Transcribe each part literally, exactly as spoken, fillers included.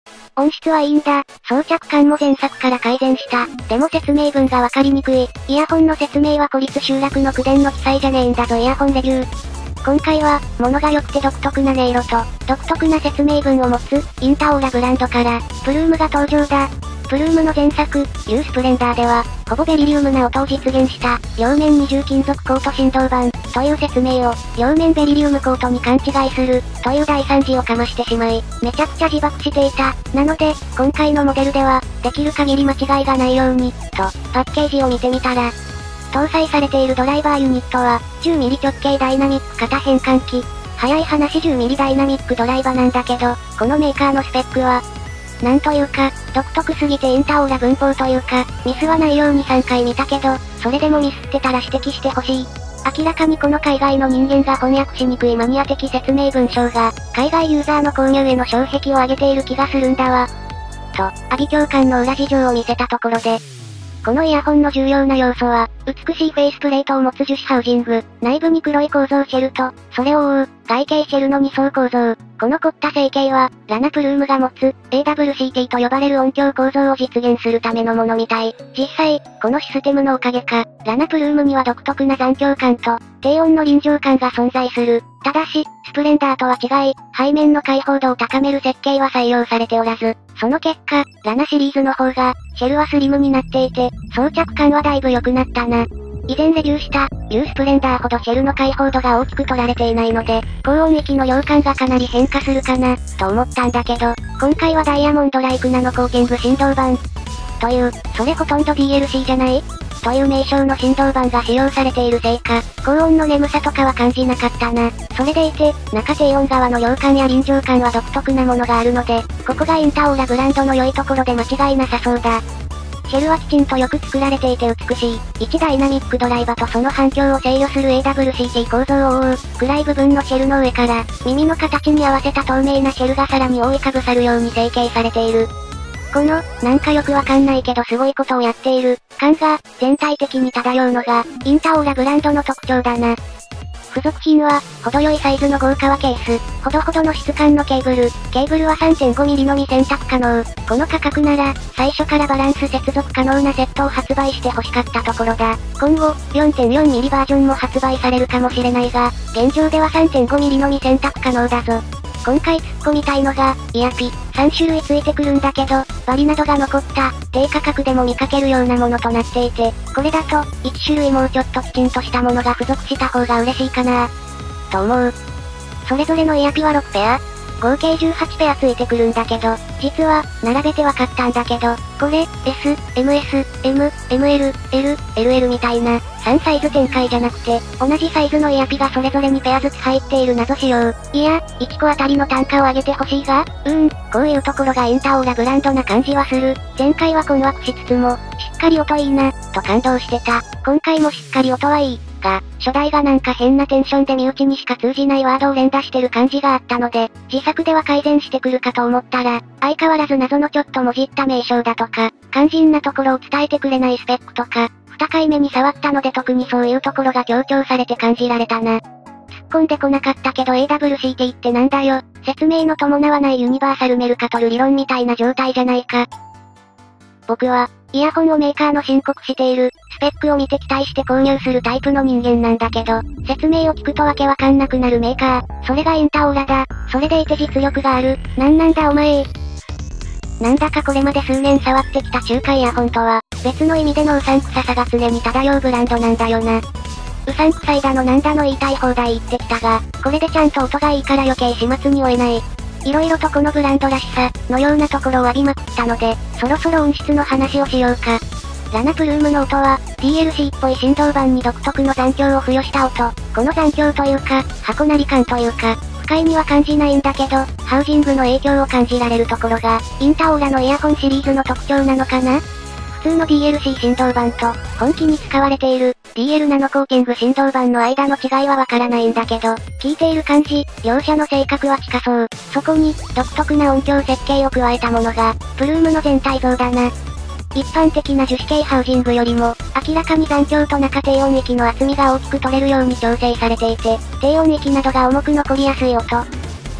音質はいいんだ。装着感も前作から改善した。でも説明文がわかりにくい。イヤホンの説明は孤立集落の口伝の記載じゃねえんだぞイヤホンレビュー。今回は、物が良くて独特な音色と、独特な説明文を持つ、インタオーラブランドから、プルームが登場だ。プルームの前作、ユースプレンダーでは、ほぼベリリウムな音を実現した、両面二重金属コート振動板、という説明を、両面ベリリウムコートに勘違いする、という大惨事をかましてしまい、めちゃくちゃ自爆していた。なので、今回のモデルでは、できる限り間違いがないように、と、パッケージを見てみたら、搭載されているドライバーユニットは、じゅうミリ直径ダイナミック型変換器。早い話じゅうミリダイナミックドライバーなんだけど、このメーカーのスペックは、なんというか、独特すぎてインタオーラ文法というか、ミスはないようにさんかい見たけど、それでもミスってたら指摘してほしい。明らかにこの海外の人間が翻訳しにくいマニア的説明文章が、海外ユーザーの購入への障壁を上げている気がするんだわ。と、阿鼻教官の裏事情を見せたところで、このイヤホンの重要な要素は、美しいフェイスプレートを持つ樹脂ハウジング、内部に黒い構造シェルと、それを覆う、外形シェルのに層構造。この凝った成形は、ラナプルームが持つ、エーダブリューシーティー と呼ばれる音響構造を実現するためのものみたい。実際、このシステムのおかげか、ラナプルームには独特な残響感と、低音の臨場感が存在する。ただし、スプレンダーとは違い、背面の開放度を高める設計は採用されておらず、その結果、ラナシリーズの方が、シェルはスリムになっていて、装着感はだいぶ良くなったな。以前レビューした、ユースプレンダーほどシェルの開放度が大きく取られていないので、高音域の量感がかなり変化するかな、と思ったんだけど、今回はダイヤモンドライクナノコーティング振動板。という、それほとんど ディーエルシー じゃないという名称の振動板が使用されているせいか、高音の眠さとかは感じなかったな。それでいて、中低音側の量感や臨場感は独特なものがあるので、ここがインタオーラブランドの良いところで間違いなさそうだ。シェルはきちんとよく作られていて美しい。いちダイナミックドライバーとその反響を制御する エーダブリューシーティー 構造を覆う、暗い部分のシェルの上から、耳の形に合わせた透明なシェルがさらに覆いかぶさるように成形されている。この、なんかよくわかんないけどすごいことをやっている、感が、全体的に漂うのが、インタオーラブランドの特徴だな。付属品は、程よいサイズの豪華ケース、ほどほどの質感のケーブル、ケーブルは さんてんごミリ のみ選択可能。この価格なら、最初からバランス接続可能なセットを発売して欲しかったところだ。今後、よんてんよんミリ バージョンも発売されるかもしれないが、現状では さんてんごミリ のみ選択可能だぞ。今回突っ込みたいのが、イヤピ、さん種類ついてくるんだけど、バリなどが残った、低価格でも見かけるようなものとなっていて、これだと、いち種類もうちょっときちんとしたものが付属した方が嬉しいかなと思う。それぞれのイヤピはろくペア合計じゅうはちペアついてくるんだけど、実は、並べてわかったんだけど、これ、S、エムエス、M、エムエル、L、エルエル みたいな、さんサイズ展開じゃなくて、同じサイズのイヤピがそれぞれにペアずつ入っている謎仕様。いや、いっこあたりの単価を上げてほしいが、うーん、こういうところがインタオーラブランドな感じはする。前回は困惑しつつも、しっかり音いいな、と感動してた。今回もしっかり音はいい。が、初代がなんか変なテンションで身内にしか通じないワードを連打してる感じがあったので、自作では改善してくるかと思ったら、相変わらず謎のちょっともじった名称だとか、肝心なところを伝えてくれないスペックとか、にかいめに触ったので特にそういうところが強調されて感じられたな。突っ込んでこなかったけど エーダブリューシーティー ってなんだよ。説明の伴わないユニバーサルメルカトル理論みたいな状態じゃないか。僕は、イヤホンをメーカーの申告している、スペックを見て期待して購入するタイプの人間なんだけど、説明を聞くとわけわかんなくなるメーカー、それがインタオーラだ。それでいて実力がある。なんなんだお前。なんだかこれまで数年触ってきた中華イヤホンとは、別の意味でのうさんくささが常に漂うブランドなんだよな。うさんくさいだのなんだの言いたい放題言ってきたが、これでちゃんと音がいいから余計始末に追えない。色々とこのブランドらしさ、のようなところを浴びまくったので、そろそろ音質の話をしようか。ラナプルームの音は、ディーエルシー っぽい振動板に独特の残響を付与した音。この残響というか、箱鳴り感というか、不快には感じないんだけど、ハウジングの影響を感じられるところが、インタオーラのイヤホンシリーズの特徴なのかな？普通の ディーエルシー 振動板と、本気に使われている、ディーエル ナノコーティング振動板の間の違いはわからないんだけど、聞いている感じ、両者の性格は近そう。そこに、独特な音響設計を加えたものが、プルームの全体像だな。一般的な樹脂系ハウジングよりも、明らかに残響と中低音域の厚みが大きく取れるように調整されていて、低音域などが重く残りやすい音。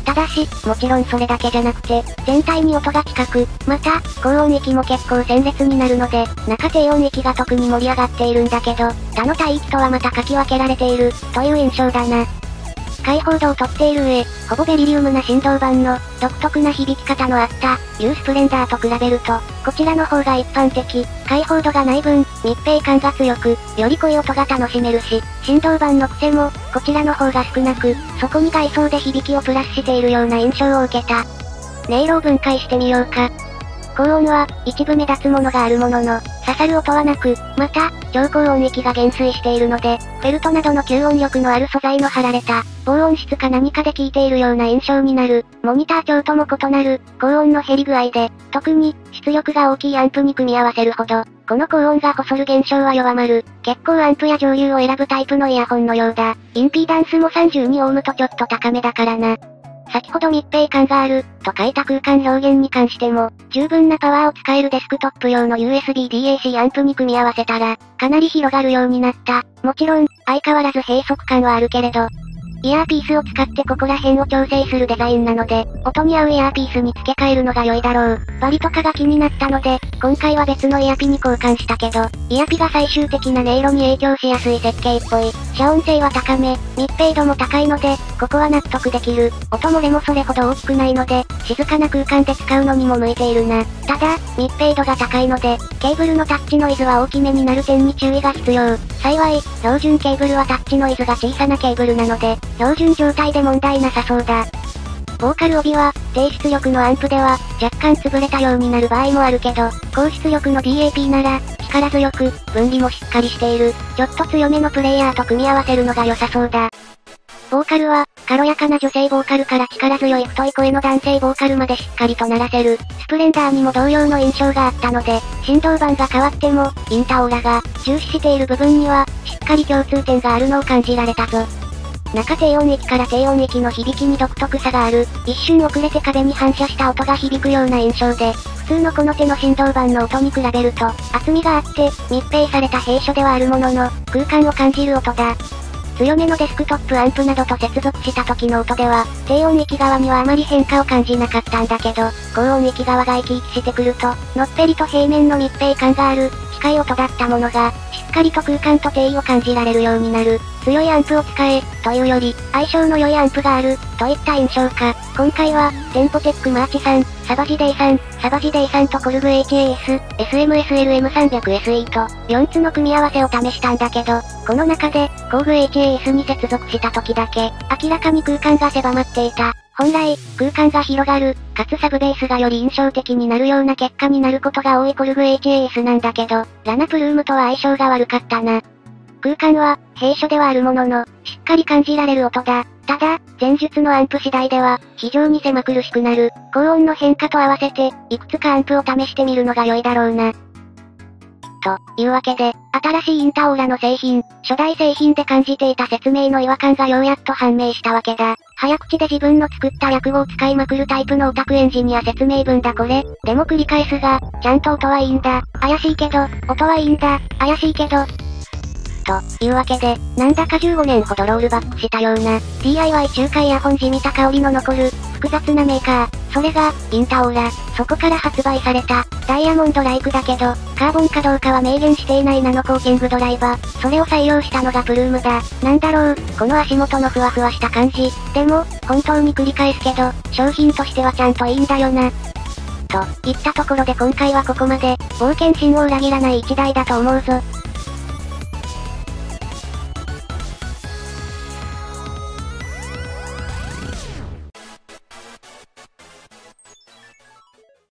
ただし、もちろんそれだけじゃなくて、全体に音が近く、また、高音域も結構鮮烈になるので、中低音域が特に盛り上がっているんだけど、他の帯域とはまた書き分けられている、という印象だな。開放度をとっている上、ほぼベリリウムな振動板の、独特な響き方のあった、ユースプレンダーと比べると、こちらの方が一般的、開放度がない分、密閉感が強く、より濃い音が楽しめるし、振動板の癖も、こちらの方が少なく、そこに外装で響きをプラスしているような印象を受けた。音色を分解してみようか。高音は、一部目立つものがあるものの、刺さる音はなく、また、超高音域が減衰しているので、フェルトなどの吸音力のある素材の貼られた、防音質か何かで聞いているような印象になる、モニター調とも異なる、高音の減り具合で、特に、出力が大きいアンプに組み合わせるほど、この高音が細る現象は弱まる、結構アンプや上流を選ぶタイプのイヤホンのようだ。インピーダンスも さんじゅうにオーム とちょっと高めだからな。先ほど密閉感がある、と書いた空間表現に関しても、十分なパワーを使えるデスクトップ用の ユーエスビーディーエーシー アンプに組み合わせたら、かなり広がるようになった。もちろん、相変わらず閉塞感はあるけれど、イヤーピースを使ってここら辺を調整するデザインなので、音に合うイヤーピースに付け替えるのが良いだろう。バリとかが気になったので、今回は別のイヤピに交換したけど、イヤピが最終的な音色に影響しやすい設計っぽい。遮音性は高め、密閉度も高いので、ここは納得できる。音漏れもそれほど大きくないので、静かな空間で使うのにも向いているな。ただ、密閉度が高いので、ケーブルのタッチノイズは大きめになる点に注意が必要。幸い、標準ケーブルはタッチノイズが小さなケーブルなので、標準状態で問題なさそうだ。ボーカル帯は、低出力のアンプでは、若干潰れたようになる場合もあるけど、高出力の ディーエーピー なら、力強く、分離もしっかりしている。ちょっと強めのプレイヤーと組み合わせるのが良さそうだ。ボーカルは、軽やかな女性ボーカルから力強い太い声の男性ボーカルまでしっかりと鳴らせる。スプレンダーにも同様の印象があったので、振動板が変わっても、インタオーラが、重視している部分には、しっかり共通点があるのを感じられたぞ。中低音域から低音域の響きに独特さがある。一瞬遅れて壁に反射した音が響くような印象で、普通のこの手の振動板の音に比べると、厚みがあって、密閉された閉所ではあるものの、空間を感じる音だ。強めのデスクトップアンプなどと接続した時の音では、低音域側にはあまり変化を感じなかったんだけど、高音域側が生き生きしてくると、のっぺりと平面の密閉感がある、近い音だったものが、しっかりと空間と定位を感じられるようになる。強いアンプを使え、というより、相性の良いアンプがある、といった印象か。今回は、テンポテックマーチさん、サバジデイさん、サバジデイさんとコルグ エイチエーエス、エスエムエスエルエムさんびゃくエスイー と、よっつの組み合わせを試したんだけど、この中で、工具 エイチエーエス に接続した時だけ、明らかに空間が狭まっていた。本来、空間が広がる、かつサブベースがより印象的になるような結果になることが多いコルグ エイチエーエス なんだけど、ラナプルームとは相性が悪かったな。空間は、閉所ではあるものの、しっかり感じられる音だ。ただ、前述のアンプ次第では、非常に狭苦しくなる。高音の変化と合わせて、いくつかアンプを試してみるのが良いだろうな。というわけで、新しいインタオーラの製品、初代製品で感じていた説明の違和感がようやっと判明したわけだ。早口で自分の作った略語を使いまくるタイプのオタクエンジニア説明文だこれ。でも繰り返すが、ちゃんと音はいいんだ。怪しいけど、音はいいんだ。怪しいけど。というわけで、なんだかじゅうごねんほどロールバックしたような、ディーアイワイ 中華イヤホン地味た香りの残る、複雑なメーカー。それが、インタオーラ。そこから発売された、ダイヤモンドライクだけど、カーボンかどうかは明言していないナノコーティングドライバー。それを採用したのがプルームだ。なんだろう、この足元のふわふわした感じ。でも、本当に繰り返すけど、商品としてはちゃんといいんだよな。といったところで今回はここまで、冒険心を裏切らない一台だと思うぞ。